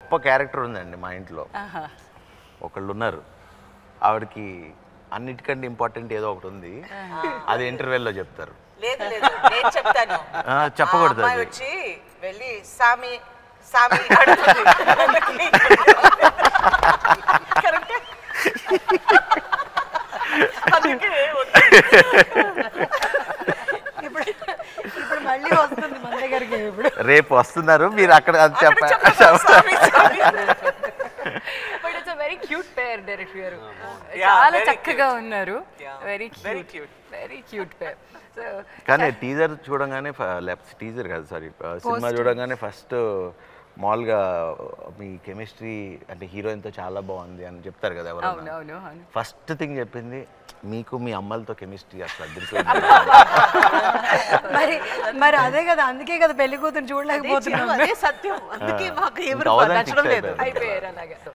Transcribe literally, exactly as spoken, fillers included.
గొప్ప క్యారెక్టర్ ఉందండి మా ఇంట్లో. ఒకళ్ళు ఉన్నారు, ఆవిడకి అన్నిటికంటే ఇంపార్టెంట్ ఏదో ఒకటి ఉంది, అది ఇంటర్వెల్లో చెప్తారు. లేదు లేదు నేను చెప్తాను. చెప్పకూడదు. అమ్మాయి వచ్చి వెళ్ళి సామి సామి అడుగుతుంది. కరెక్టే. అందుకే ఇప్పుడు మళ్ళీ వస్తుంది మన దగ్గరికి. ఇప్పుడు రేపు వస్తున్నారు మీరు అక్కడ చెప్పండి. But it's a very cute pair director గారు. చాలా చక్కగా ఉన్నారు. Very cute very cute pair. కానీ టీజర్ చూడగానే టీజర్ కాదు సారీ సినిమా చూడగానే ఫస్ట్ మామూలుగా మీ కెమిస్ట్రీ అంటే హీరోయిన్తో చాలా బాగుంది అని చెప్తారు కదా ఎవరైనా. ఫస్ట్ థింగ్ చెప్పింది మీకు మీ అమ్మలతో కెమిస్ట్రీ అసలు అద్దరిపోయింది. మరి మరి అదే కదా, అందుకే కదా పెళ్లి కూతురు చూడలేకపోతున్నాం. సత్యం. అందుకే మాకు ఎవరు నచ్చడం లేదు. అయిపోయారు అలాగా.